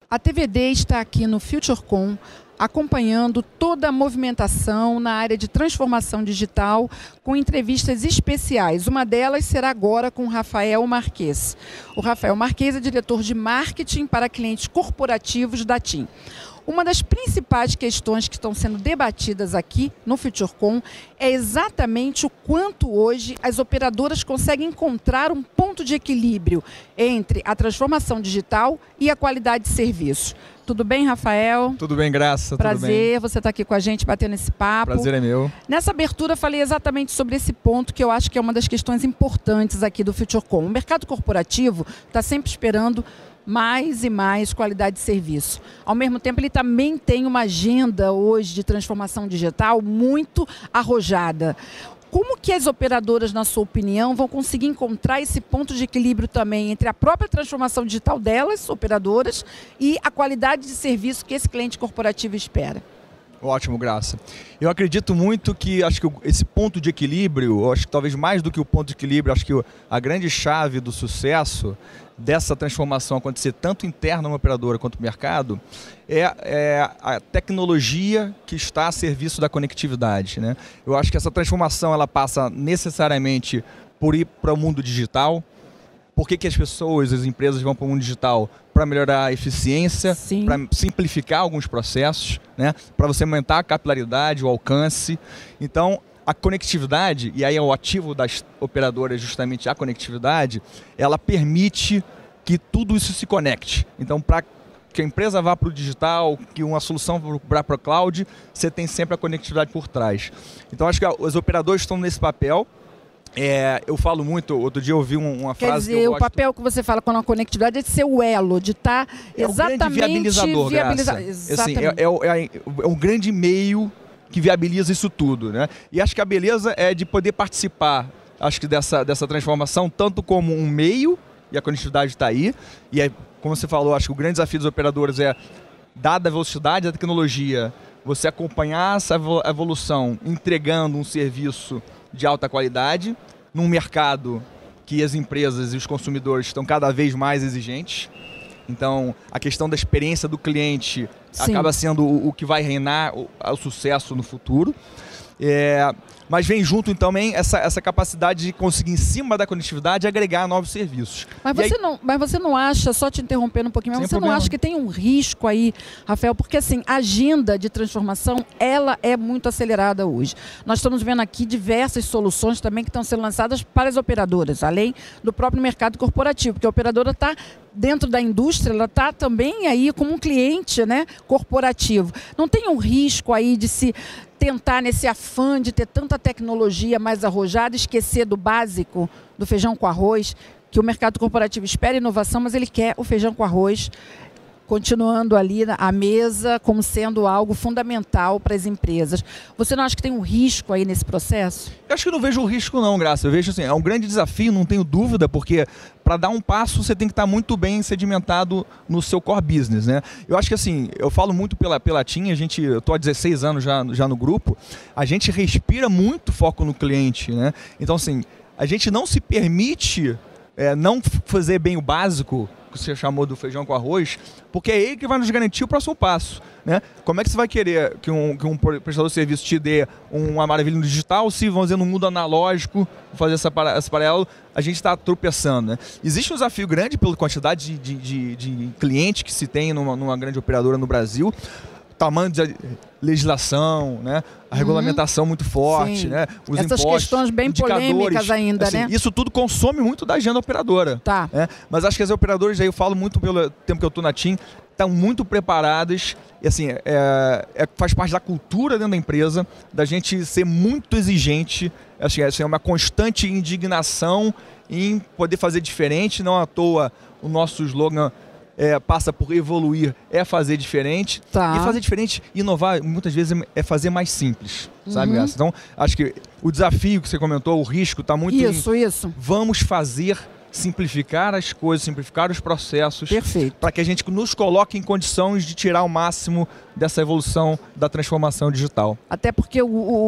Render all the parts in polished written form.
A TVD está aqui no FutureCon, acompanhando toda a movimentação na área de transformação digital, com entrevistas especiais. Uma delas será agora com o Rafael Marques. O Rafael Marques é diretor de marketing para clientes corporativos da TIM. Uma das principais questões que estão sendo debatidas aqui no FutureCon é exatamente o quanto hoje as operadoras conseguem encontrar um ponto de equilíbrio entre a transformação digital e a qualidade de serviço. Tudo bem, Rafael? Tudo bem, Graça. Prazer, tudo bem. Você está aqui com a gente batendo esse papo. Prazer é meu. Nessa abertura falei exatamente sobre esse ponto que eu acho que é uma das questões importantes aqui do FutureCon. O mercado corporativo está sempre esperando mais e mais qualidade de serviço. Ao mesmo tempo, ele também tem uma agenda hoje de transformação digital muito arrojada. Como que as operadoras, na sua opinião, vão conseguir encontrar esse ponto de equilíbrio também entre a própria transformação digital delas, operadoras, e a qualidade de serviço que esse cliente corporativo espera? Ótimo, Graça. Eu acredito muito que esse ponto de equilíbrio, acho que talvez mais do que o ponto de equilíbrio, acho que a grande chave do sucesso dessa transformação acontecer tanto interna numa operadora quanto no mercado é a tecnologia que está a serviço da conectividade, né? Eu acho que essa transformação ela passa necessariamente por ir para o mundo digital. Por que as pessoas, as empresas vão para o mundo digital? Para melhorar a eficiência, para simplificar alguns processos, né? Para você aumentar a capilaridade, o alcance. Então, a conectividade, e aí é o ativo das operadoras justamente a conectividade, ela permite que tudo isso se conecte. Então, para que a empresa vá para o digital, que uma solução vá para o cloud, você tem sempre a conectividade por trás. Então, acho que os operadores estão nesse papel. Eu falo muito, outro dia eu ouvi uma frase. Quer dizer, que eu gosto. O papel que você fala com a conectividade é de ser o elo, de estar exatamente... É um grande viabilizador, Graça. Exatamente. Assim, é um grande meio que viabiliza isso tudo, né? E acho que a beleza é de poder participar, acho que dessa transformação, tanto como um meio, e a conectividade está aí, e aí, como você falou, acho que o grande desafio dos operadores é, dada a velocidade da tecnologia, você acompanhar essa evolução entregando um serviço de alta qualidade, num mercado que as empresas e os consumidores estão cada vez mais exigentes. Então, a questão da experiência do cliente acaba sendo o que vai reinar o sucesso no futuro. Mas vem junto também essa capacidade de conseguir, em cima da conectividade, agregar novos serviços. Mas você não acha, só te interrompendo um pouquinho, mas você não acha que tem um risco aí, Rafael? Porque assim, a agenda de transformação, ela é muito acelerada hoje. Nós estamos vendo aqui diversas soluções também que estão sendo lançadas para as operadoras, além do próprio mercado corporativo, porque a operadora está dentro da indústria, ela está também aí como um cliente, né, corporativo. Não tem um risco aí de se tentar, nesse afã de ter tanta tecnologia mais arrojada, esquecer do básico, do feijão com arroz, que o mercado corporativo espera inovação, mas ele quer o feijão com arroz continuando ali à mesa como sendo algo fundamental para as empresas. Você não acha que tem um risco aí nesse processo? Eu acho que não vejo o risco não, Graça. Eu vejo assim, é um grande desafio, não tenho dúvida, porque para dar um passo você tem que estar muito bem sedimentado no seu core business, né? Eu acho que assim, eu falo muito pela TIM, eu estou há 16 anos já no grupo, a gente respira muito foco no cliente, né? Então assim, a gente não se permite não fazer bem o básico, que você chamou do feijão com arroz, porque é ele que vai nos garantir o próximo passo, né? Como é que você vai querer que um prestador de serviço te dê uma maravilha no digital se, vamos dizer, no mundo analógico, fazer esse paralelo, a gente está tropeçando, né? Existe um desafio grande pela quantidade de clientes que se tem numa grande operadora no Brasil, tamanho de legislação, né? A regulamentação muito forte, né? Os essas impostos, questões bem polêmicas ainda, assim, né? Isso tudo consome muito da agenda operadora. Tá. Né? Mas acho que as operadoras, aí eu falo muito pelo tempo que eu estou na TIM, estão muito preparadas, e assim, faz parte da cultura dentro da empresa, da gente ser muito exigente, acho que é uma constante indignação em poder fazer diferente, não à toa o nosso slogan passa por evoluir, fazer diferente. E fazer diferente, inovar, muitas vezes é fazer mais simples, sabe, Graça? Então, acho que o desafio que você comentou, o risco, está muito Isso. Vamos fazer simplificar as coisas, simplificar os processos, para que a gente nos coloque em condições de tirar o máximo dessa evolução da transformação digital. Até porque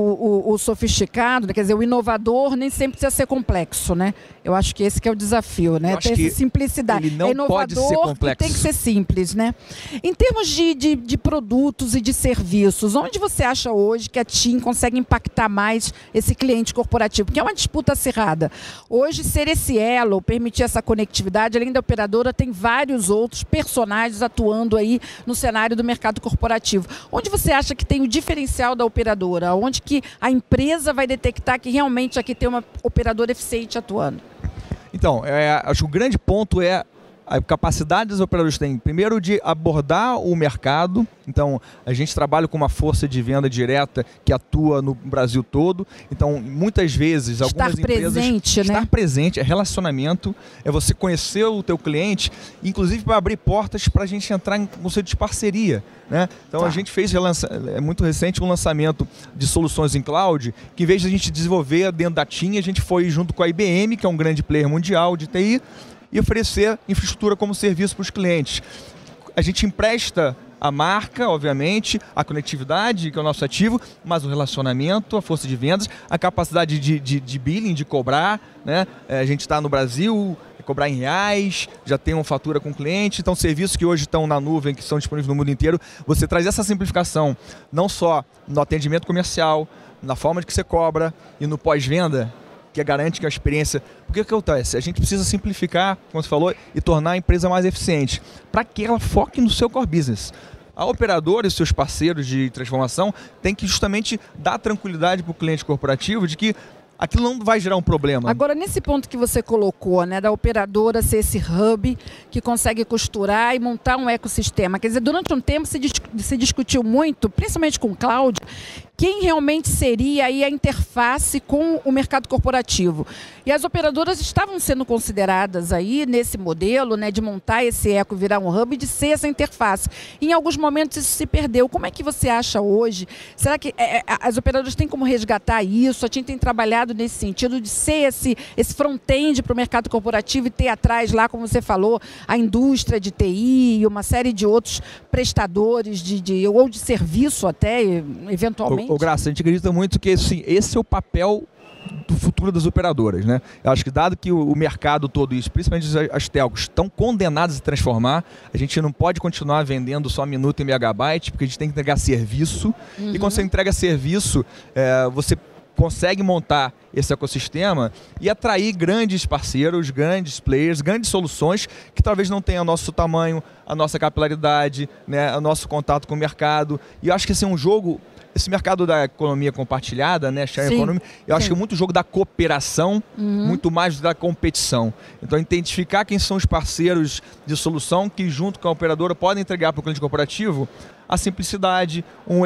o sofisticado, quer dizer, o inovador nem sempre precisa ser complexo, né? Eu acho que esse que é o desafio, né? Ter essa simplicidade. Ele não pode ser complexo. Tem que ser simples, né? Em termos de produtos e de serviços, onde você acha hoje que a TIM consegue impactar mais esse cliente corporativo? Porque é uma disputa acirrada. Hoje, ser esse elo, permitir essa conectividade, além da operadora, tem vários outros personagens atuando aí no cenário do mercado corporativo. Onde você acha que tem o diferencial da operadora? Onde que a empresa vai detectar que realmente aqui tem uma operadora eficiente atuando? Então, acho que o grande ponto é a capacidade dos operadores têm, primeiro, de abordar o mercado. Então, a gente trabalha com uma força de venda direta que atua no Brasil todo. Então, muitas vezes, algumas empresas... Estar presente, é relacionamento, é você conhecer o teu cliente, inclusive para abrir portas para a gente entrar em conceito de parceria, né? Então, a gente fez, é muito recente, um lançamento de soluções em cloud, que em vez de a gente desenvolver dentro da TIM, a gente foi junto com a IBM, que é um grande player mundial de TI, e oferecer infraestrutura como serviço para os clientes. A gente empresta a marca, obviamente, a conectividade, que é o nosso ativo, mas o relacionamento, a força de vendas, a capacidade de billing, de cobrar, né? A gente está no Brasil, cobrar em reais, já tem uma fatura com o cliente, então serviços que hoje estão na nuvem, que são disponíveis no mundo inteiro, você traz essa simplificação, não só no atendimento comercial, na forma de que você cobra e no pós-venda, que garante que a experiência... Porque o que acontece? A gente precisa simplificar, como você falou, e tornar a empresa mais eficiente, para que ela foque no seu core business. A operadora e seus parceiros de transformação têm que justamente dar tranquilidade para o cliente corporativo de que aquilo não vai gerar um problema. Agora, nesse ponto que você colocou, né, da operadora ser esse hub que consegue costurar e montar um ecossistema. Quer dizer, durante um tempo se discutiu muito, principalmente com o cloud, quem realmente seria aí a interface com o mercado corporativo. E as operadoras estavam sendo consideradas aí nesse modelo, né, de montar esse eco, virar um hub e de ser essa interface. E em alguns momentos isso se perdeu. Como é que você acha hoje? Será que as operadoras têm como resgatar isso? A TIM tem trabalhado nesse sentido de ser esse front-end para o mercado corporativo e ter atrás lá, como você falou, a indústria de TI e uma série de outros prestadores ou de serviço até, eventualmente? Graça, a gente acredita muito que esse é o papel do futuro das operadoras, né? Eu acho que dado que o mercado todo isso, principalmente as telcos, estão condenadas a se transformar, a gente não pode continuar vendendo só minuto e megabyte, porque a gente tem que entregar serviço. E quando você entrega serviço, você consegue montar esse ecossistema e atrair grandes parceiros, grandes players, grandes soluções que talvez não tenham o nosso tamanho, a nossa capilaridade, né, o nosso contato com o mercado. E eu acho que esse é um jogo... Esse mercado da economia compartilhada, né, share economy, eu acho que é muito jogo da cooperação, muito mais da competição. Então, identificar quem são os parceiros de solução que, junto com a operadora, podem entregar para o cliente corporativo a simplicidade,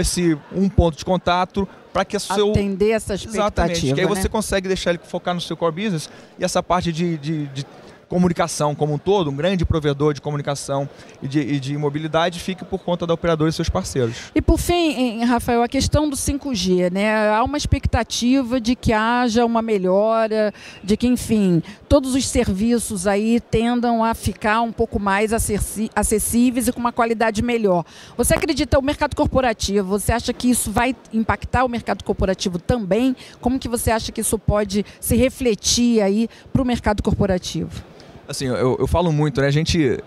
um ponto de contato, para que atender essa expectativa. Exatamente, que aí você consegue deixar ele focar no seu core business e essa parte de comunicação como um todo, um grande provedor de comunicação e de mobilidade, fica por conta da operadora e seus parceiros. E por fim, Rafael, a questão do 5G, né? Há uma expectativa de que haja uma melhora, de que, enfim, todos os serviços aí tendam a ficar um pouco mais acessíveis e com uma qualidade melhor. Você acredita no mercado corporativo? Você acha que isso vai impactar o mercado corporativo também? Como que você acha que isso pode se refletir aí para o mercado corporativo? Assim, eu falo muito, né?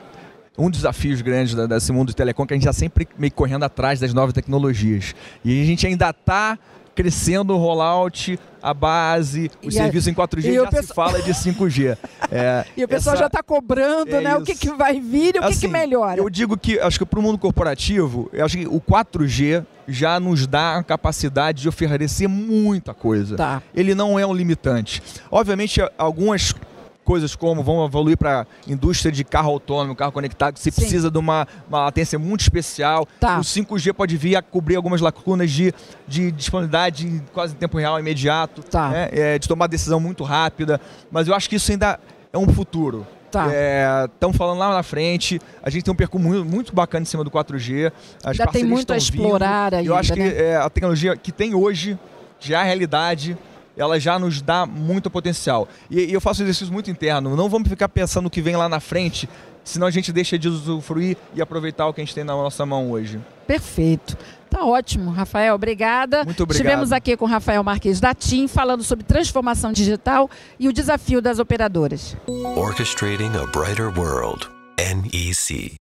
Um dos desafios grandes desse mundo de telecom é que a gente está sempre meio correndo atrás das novas tecnologias. E a gente ainda está crescendo o rollout, a base, os serviços em 4G, já se fala de 5G. E o pessoal já está cobrando, né? O que vai vir e o que melhora. Eu digo que, acho que para o mundo corporativo, eu acho que o 4G já nos dá a capacidade de oferecer muita coisa. Tá. Ele não é um limitante. Obviamente, algumas coisas como vão evoluir para a indústria de carro autônomo, carro conectado, você precisa de uma latência muito especial. Tá. O 5G pode vir a cobrir algumas lacunas de disponibilidade quase em tempo real, imediato, tá, né? De tomar decisão muito rápida. Mas eu acho que isso ainda é um futuro. Tá. Estamos falando lá na frente, a gente tem um percurso muito bacana em cima do 4G. Já tem muito a explorar aí. Eu acho que a tecnologia que tem hoje já é realidade. ela já nos dá muito potencial. E eu faço um exercício muito interno, não vamos ficar pensando no que vem lá na frente, senão a gente deixa de usufruir e aproveitar o que a gente tem na nossa mão hoje. Perfeito. Tá ótimo, Rafael. Obrigada. Muito obrigado. Estivemos aqui com o Rafael Marques da TIM, falando sobre transformação digital e o desafio das operadoras. Orchestrating a Brighter World, NEC.